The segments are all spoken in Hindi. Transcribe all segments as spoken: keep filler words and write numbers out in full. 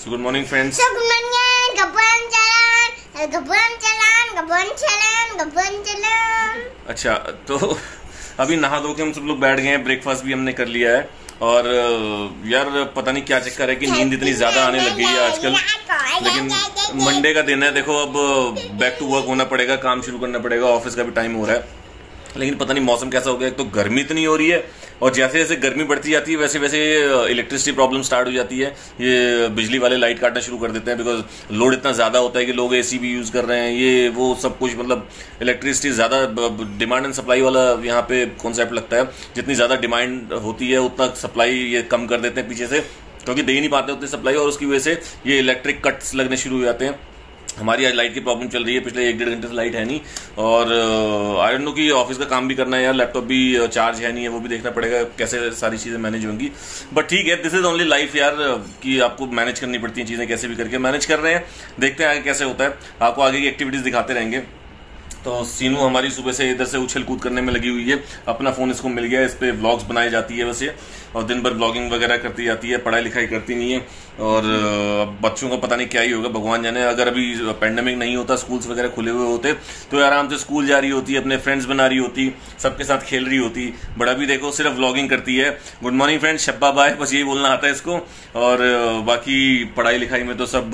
Good morning friends. Good morning. गब्बन चलान गब्बन चलान गब्बन चलान गब्बन चलान। अच्छा, तो अभी नहा धो के हम सब लोग बैठ गए हैं, ब्रेकफास्ट भी हमने कर लिया है। और यार पता नहीं क्या चक्कर है कि नींद इतनी ज्यादा आने लग गई है आजकल, लेकिन मंडे का दिन है। देखो अब बैक टू वर्क होना पड़ेगा, काम शुरू करना पड़ेगा, ऑफिस का भी टाइम हो रहा है। लेकिन पता नहीं मौसम कैसा हो गया। एक तो गर्मी इतनी हो रही है और जैसे जैसे गर्मी बढ़ती जाती है वैसे वैसे इलेक्ट्रिसिटी प्रॉब्लम स्टार्ट हो जाती है। ये बिजली वाले लाइट काटना शुरू कर देते हैं, बिकॉज लोड इतना ज़्यादा होता है कि लोग एसी भी यूज़ कर रहे हैं, ये वो सब कुछ। मतलब इलेक्ट्रिसिटी ज़्यादा डिमांड एंड सप्लाई वाला यहाँ पे कॉन्सेप्ट लगता है। जितनी ज़्यादा डिमांड होती है उतना सप्लाई ये कम कर देते हैं पीछे से, क्योंकि दे ही नहीं पाते उतनी सप्लाई, और उसकी वजह से ये इलेक्ट्रिक कट्स लगने शुरू हो जाते हैं। हमारी आज लाइट की प्रॉब्लम चल रही है, पिछले एक डेढ़ घंटे से लाइट है नहीं। और आई डोंट नो कि ऑफिस का काम भी करना है यार, लैपटॉप भी चार्ज है नहीं है, वो भी देखना पड़ेगा कैसे सारी चीज़ें मैनेज होंगी। बट ठीक है, दिस इज ओनली लाइफ यार, कि आपको मैनेज करनी पड़ती हैं चीज़ें, कैसे भी करके मैनेज कर रहे हैं। देखते हैं आगे कैसे होता है, आपको आगे की एक्टिविटीज़ दिखाते रहेंगे। तो सीनू हमारी सुबह से इधर से उछल कूद करने में लगी हुई है। अपना फ़ोन इसको मिल गया, इस पर व्लॉग्स बनाई जाती है वैसे, और दिन भर ब्लॉगिंग वगैरह करती जाती है, पढ़ाई लिखाई करती नहीं है। और बच्चों का पता नहीं क्या ही होगा, भगवान जाने। अगर अभी पेंडेमिक नहीं होता, स्कूल्स वगैरह खुले हुए होते, तो आराम से स्कूल जा रही होती, अपने फ्रेंड्स बना रही होती, सबके साथ खेल रही होती। बड़ा भी देखो सिर्फ व्लॉगिंग करती है। गुड मॉर्निंग फ्रेंड्स, शब्बा बाय, बस यही बोलना आता है इसको। और बाकी पढ़ाई लिखाई में तो सब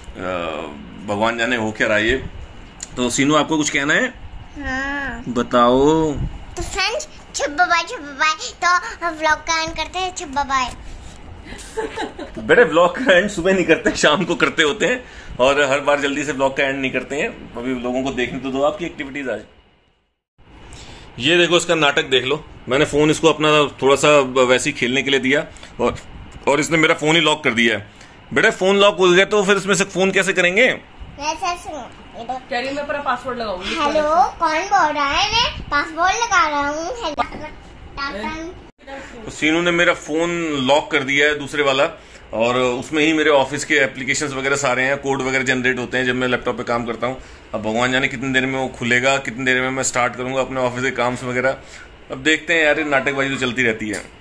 भगवान जाने हो क्या रहा है। तो सीनू आपको कुछ कहना है? हाँ। बताओ। तो फ्रेंड्स छब्बा बाय छब्बा बाय, तो व्लॉग का एंड करते हैं। छब्बा बाय। बेटे व्लॉग का एंड सुबह नहीं करते, शाम को करते होते हैं, और हर बार जल्दी से व्लॉग का एंड नहीं करते हैं। अभी लोगों को देखने तो दो आपकी एक्टिविटीज आज। ये देखो इसका नाटक देख लो। मैंने फोन इसको अपना थोड़ा सा वैसे ही खेलने के लिए दिया, और और इसने मेरा फोन ही लॉक कर दिया है। बेटे फोन लॉक हो गया तो फिर इसमें से फोन कैसे करेंगे? कह रही मैं अपना पासवर्ड लगाऊंगी। हेलो, कौन बोल रहा है? मैं पासवर्ड लगा रहा हूँ। तो सीनू ने मेरा फोन लॉक कर दिया है, दूसरे वाला, और उसमें ही मेरे ऑफिस के एप्लीकेशंस वगैरह सारे हैं, कोड वगैरह जनरेट होते हैं जब मैं लैपटॉप पे काम करता हूँ। अब भगवान जाने कितनी देर में वो खुलेगा, कितनी देर में मैं स्टार्ट करूंगा अपने ऑफिस के काम वगैरह। अब देखते हैं यार, नाटकबाजी तो चलती रहती है।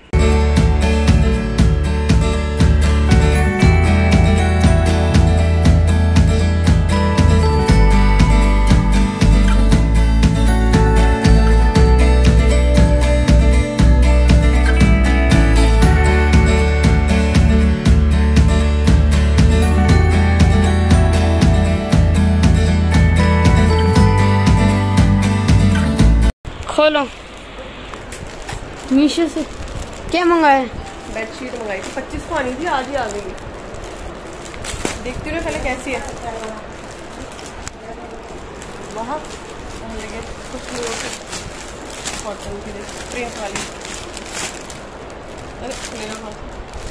खोलो। मीशो से क्या मंगाया? बेडशीट मंगाई थी, पच्चीस को आनी थी, आज ही आ गई। देखती हूँ पहले कैसी है। वहाँ कुछ कॉटन की प्रिंट वाली। अरे मेरा हाथ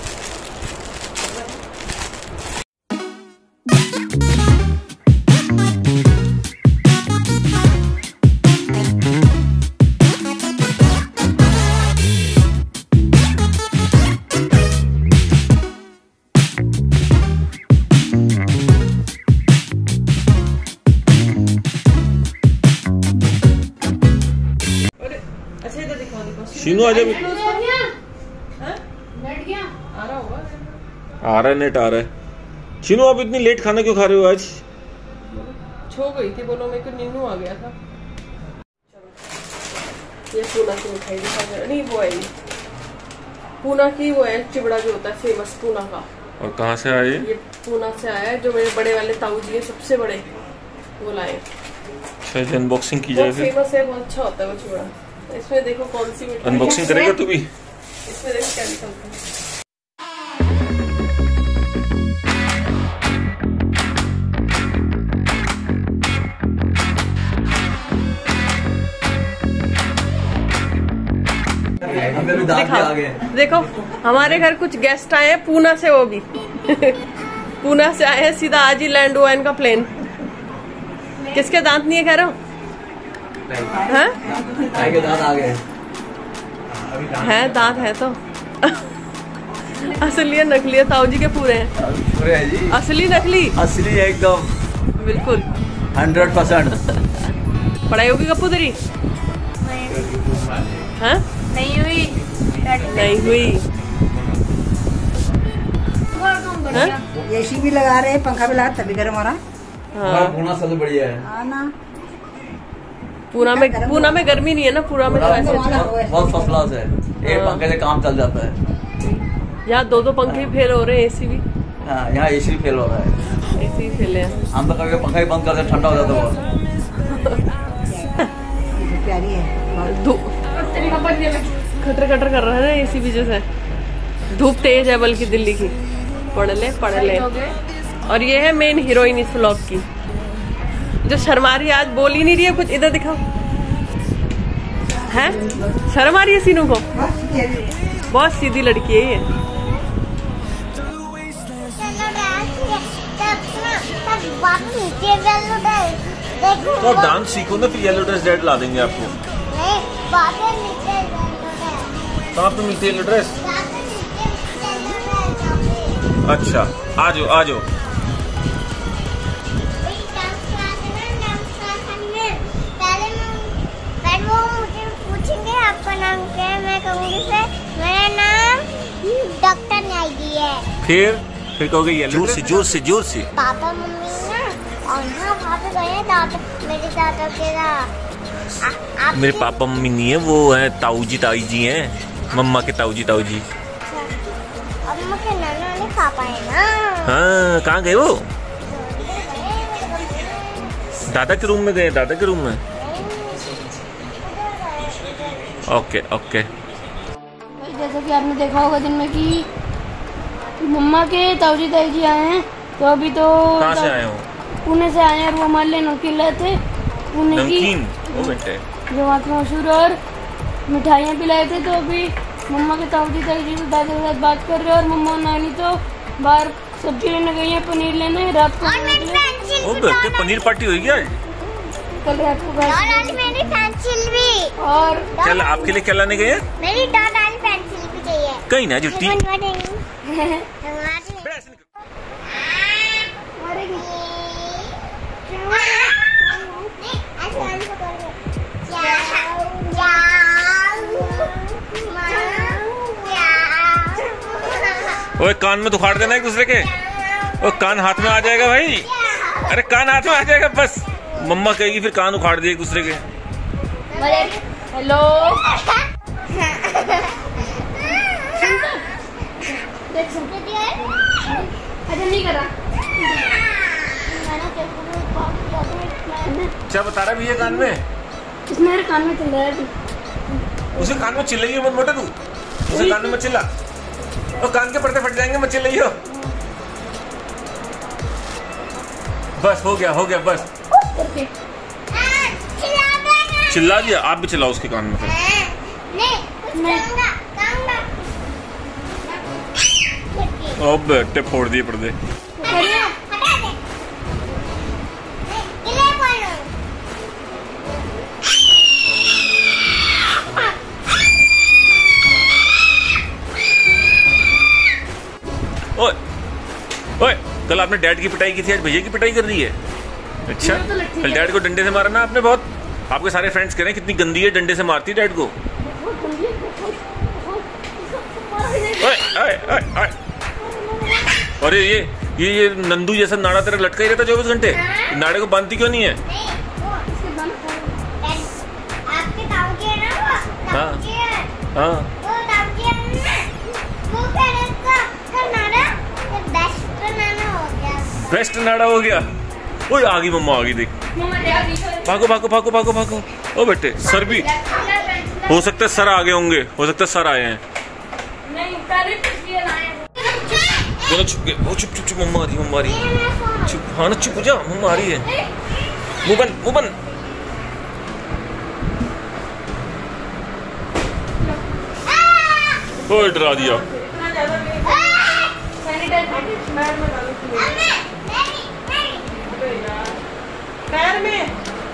सीनू आ जा। आ रहा है नेट, आ रहा है। सीनू आप इतनी लेट खाना क्यों खा रहे हो आज? छो गई थी, बोलो मेरे को नींबू आ गया था। ये पूना की मिठाई दिखा दे, नहीं वो है पूना की, वो है चिबड़ा जो होता है फेमस पूना का। और कहाँ से आए? ये पूना से आया है, जो मेरे बड़े वाले ताऊ जी है, सबसे बड़े, वो लाए। अच्छा, अनबॉक्सिंग की जाए। फेमस है, बहुत अच्छा होता है वो चिबड़ा। इसमें देखो कौन सी मिठाई। अनबॉक्सिंग करेगा तू भी? इसमें देखो क्या निकलता है। देखो हमारे घर कुछ गेस्ट आए हैं पूना से, वो भी पूना से आए हैं सीधा, आज ही लैंड हुआ इनका प्लेन। किसके दांत नहीं है कह रहे हो? हाँ? दांत आ गए हैं, दांत है तो असली है नकली है? ताऊ जी के पूरे हैं। पूरे है जी, असली नकली? असली एकदम बिल्कुल हंड्रेड परसेंट। पढ़ाई होगी कपूर तेरी? हाँ? नहीं हुई। नहीं हुई। हाँ? एसी भी लगा रहे हैं, पंखा भी लगा तभी गर्म हो रहा। हाँ पूना सबसे बढ़िया है। हाँ ना, पूना में पूना में गर्मी नहीं है ना, पूरा में तो ऐसे अच्छा बहुत फर्स्ट क्लास है, एक पंखे से काम चल जाता है। यहाँ दो दो पंखे फेल हो रहे हैं, एसी भी। हाँ, यहाँ एसी भी फेल हो रहा है। एसी फेल है। हम तो कभी पंखा ही बंद करते हैं, ठंडा हो जाता है बहुत। प्यारी है। धूप खटर खटर कर रहा है ना एसी भी, जैसे धूप तेज है बल्कि दिल्ली की। पढ़ ले पढ़ ले। और ये है मेन हीरोइन इस व्लॉग की, जो शर्मा रही है, आज बोल ही नहीं रही है कुछ। इधर दिखाओ, है शर्म आ रही है सीनू को। बहुत सीधी लड़की है ये। तो आप डांस सीखो ना, फिर येलो ड्रेस डैड ला देंगे आपको। कहाँ पे मिलती है येलो ड्रेस? अच्छा, आ जाओ आ जाओ। आपका नाम क्या है? मैं कहूँगी से मेरा नाम डॉक्टर नाइडी है। फिर फिर कहोगे येलो जोर से जोर से जोर से। पापा मम्मी ना और हाँ वहाँ पे गए दादा, मेरे दादा के ना। मेरे पापा मम्मी नहीं है, वो है ताऊ जी ताई जी हैं, मम्मा के ताऊ जी ताऊ जी। और मम्मा के नाना वाले पापा है ना। हाँ, कहाँ गए वो? दादा के रूम में गए, दादा के रूम में। Okay okay. जैसा कि आपने देखा होगा दिन में कि मम्मा के ताऊजी ताई जी आए हैं, तो अभी तो कहाँ से आए हो? पुणे से आए हैं, और वो हमारे लिए नमकीन लाए थे पुणे की, नमकीन ओ बेटे, जो वहाँ की मशहूर, और मिठाइयाँ भी लाए थे। तो अभी मम्मा के ताऊजी ताई जी तो दादा के साथ बात कर रहे हैं, और मम्मा और नानी तो बाहर सब्जी लेने गई है, पनीर लेने रात को। ओ बेटे, पनीर पार्टी होगी आज? कल रात को और मेरी पेंसिल भी। और चल, आपके लिए क्या लाने गए हैं? मेरी डॉट वाली पेंसिल भी चाहिए। कहीं ना जुट्टी। ओए, कान में दुखाड़ देना एक दूसरे के। ओ, कान हाथ में आ जाएगा भाई। अरे कान हाथ में आ जाएगा बस। मम्मा कहेगी फिर कान उखाड़ दिए एक दूसरे के। हेलो, नहीं करा। क्या बता रहा भैया कान में? इसमें मेरे कान में चिल्ला रहा है। उसे कान में चिल्लाइयो मत मोटा तू, उसे कान में मत चिल्ला। और कान के पर्दे फट जाएंगे, मत चिल्लाइयो। बस हो गया हो गया बस। चिल्ला दिया, आप भी चिल्लाओ उसके कान में फिर। ओ बेटे, फोड़ दिए पर्दे। ओए ओए, कल आपने डैड की पिटाई की थी, आज भैया की पिटाई कर रही है। अच्छा, कल डैड को डंडे से मारा ना आपने बहुत। आपके सारे फ्रेंड्स कह रहे हैं कितनी गंदी है, डंडे से मारती है डैड को। ओए ओए ओए ओए, अरे ये ये ये नंदू जैसा नाड़ा तेरा लटका ही रहता चौबीस घंटे, नाड़े को बांधती क्यों नहीं है? हाँ हाँ, बेस्ट नाड़ा हो गया। ओए, आ गई मम्मा, आ गई देख। भागो भागो भागो भागो भागो। ओ बेटे, सर भी हो सकता है, सर आगे होंगे, हो सकता है सर आए हैं। दोनों छुप गए। ओ चुप चुप चुप, मम्मा आ रही, मम्मा आ रही। चुप, हाँ ना, चुप हो जा, मम्मा आ रही है। मुंह बंद, मुंह बंद। ओ, डरा दिया। पैर में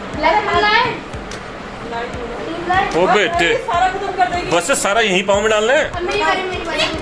ओ बेटे, बस से सारा यहीं पाँव में डालना है।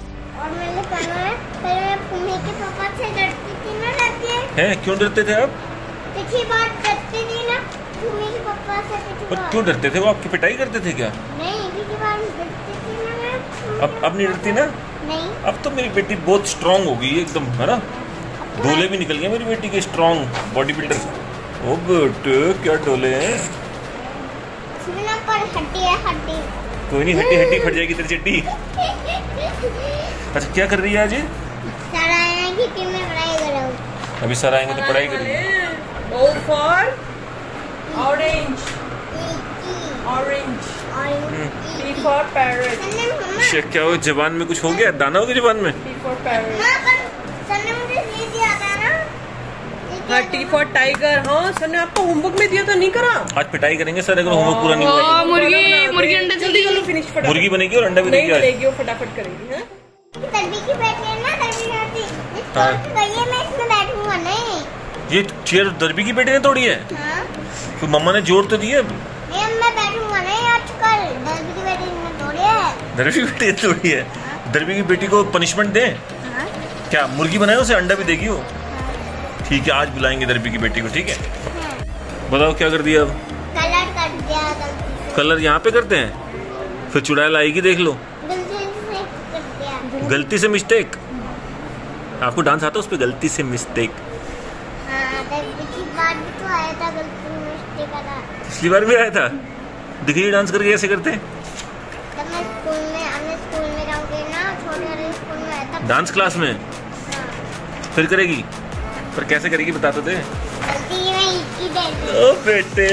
हैं, क्यों डरते थे आप? पिछली बार डरते थे ना मेरे पापा से। पिछली पर बार क्यों डरते थे? वो आपकी पिटाई करते थे क्या? नहीं, पिछली बार डरते थे ना मैं। अब अब नहीं डरती ना? नहीं। अब तो मेरी बेटी बहुत स्ट्रांग हो गई है एकदम, है ना? डोले भी निकल गए मेरी बेटी के, स्ट्रांग बॉडी बिल्डर। ओ बेटे क्या डोले हैं? इसमें ना पर हड्डी है, हड्डी। कोई नहीं, हड्डी हड्डी फट जाएगी तेरी चड्डी। अच्छा क्या कर रही है आज? सर आएंगे कि मैं पढ़ाई कर रहा हूँ। अभी सर आएंगे तो पढ़ाई करेंगे। O for orange, orange. P for parrot. शे, क्या हो जबान में कुछ हो गया? दाना हो गया जबान में? T for parrot. हाँ, पर सर ने मुझे ये दिया था ना। हाँ, T for tiger. हाँ, सर ने आपको होमवर्क में दिया था, नहीं करा? आज पिटाई करेंगे सर अगर होमवर्क पूरा नहीं हुआ तो। मुर्गी मुर्गी अंडा जल्दी कर लो, फिनिश फटाफट। मुर्गी बनेगी और अंडा भी नहीं देगी आज। करेगी, वो फटाफट करेगी। हाँ? तलबी की बैठी है ना, तलबी होती। इस हाँ। तोड़ के गई है, मैं इसमें बैठूंगा नहीं। ये चेयर दरबी की बेटे ने तोड़ी है? हाँ। तो मम्मा ने जोड़ तो दिया। नहीं, अब मैं बैठूंगा नहीं आजकल। तलबी की बेटी ने तोड़ी है। दरबी की बेटी ने तोड़ी है? दरबी की बेटी को पनिशमेंट दे। हाँ। क्या मुर्गी बनाए उसे अंडा भी देगी वो? ठीक है, आज बुलाएंगे दरबी की बेटी को, ठीक है? हाँ। बताओ क्या कर दिया अब? कलर कर दिया गलती से। कलर यहाँ पे करते हैं, फिर चुड़ैल आएगी देख लो। गलती से कर दिया। गलती से मिस्टेक। आपको डांस आता है उस पे? गलती से मिस्टेक। हाँ, तब पिछली बार भी तो आया था, गलती से मिस्टेक था। पिछली बार भी आया था। दिखिए डांस करके कैसे करते हैं। तब मैं स्कूल में, अपने स्कूल में जाऊंगी ना, छोटे वाले स्कूल में आया था। डांस क्लास में हाँ। फिर करेगी? पर कैसे करेगी बता तो दे। गलती में एक ही दे दी। ओ बेटे,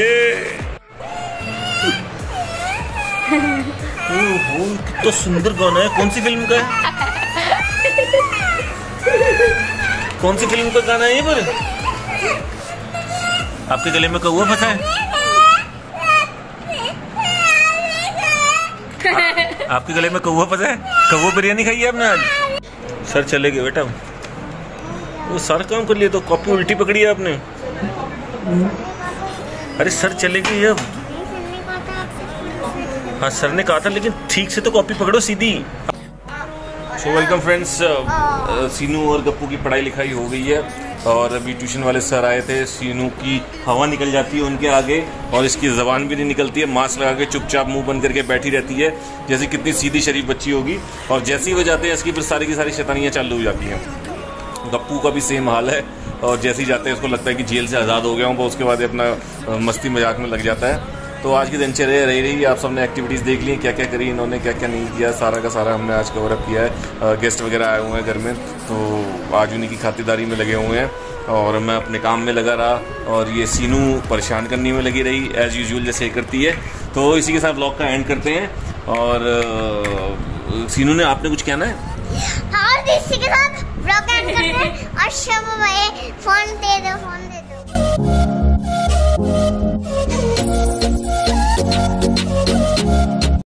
ओहो कितना सुंदर गाना है। कौन सी फिल्म का है? कौन सी फिल्म का गाना है ये? पर आपके गले में कौवा फंसा है? आ, आपके गले में कौवा फंसा है? कौवा बिरयानी खाई है आपने आज? सर चले गए बेटा। वो सारा काम कर लिया तो कॉपी उल्टी पकड़ी है आपने। अरे सर चले गए अब। हाँ सर ने कहा था, लेकिन ठीक से तो कॉपी पकड़ो सीधी। सो वेलकम फ्रेंड्स, सीनू और गप्पू की पढ़ाई लिखाई हो गई है और अभी ट्यूशन वाले सर आए थे। सीनू की हवा निकल जाती है उनके आगे और इसकी ज़बान भी नहीं निकलती है। मास्क लगा के चुपचाप मुंह बंद करके बैठी रहती है जैसे कितनी सीधी शरीफ बच्ची होगी। और जैसे ही हो जाते हैं इसकी फिर सारी की सारी शैतानियाँ चालू हो जाती हैं। गप्पू का भी सेम हाल है और जैसे ही जाते हैं उसको लगता है कि जेल से आज़ाद हो गया हूँ, उसके बाद अपना मस्ती मजाक में लग जाता है। तो आज की दिनचर्या रही रही आप सबने एक्टिविटीज़ देख ली, क्या क्या करी इन्होंने, क्या क्या नहीं किया, सारा का सारा हमने आज कवर अप किया है। गेस्ट वगैरह आए हुए हैं घर में तो आज उन्हीं की खातिरदारी में लगे हुए हैं और मैं अपने काम में लगा रहा और ये सीनू परेशान करने में लगी रही एज़ यूजुअल जैसे करती है। तो इसी के साथ व्लॉग का एंड करते हैं। और सीनू ने आपने कुछ कहना है? और इसी के साथ व्लॉग एंड करते हैं और शब भाई फोन दे दो, फोन दे दो।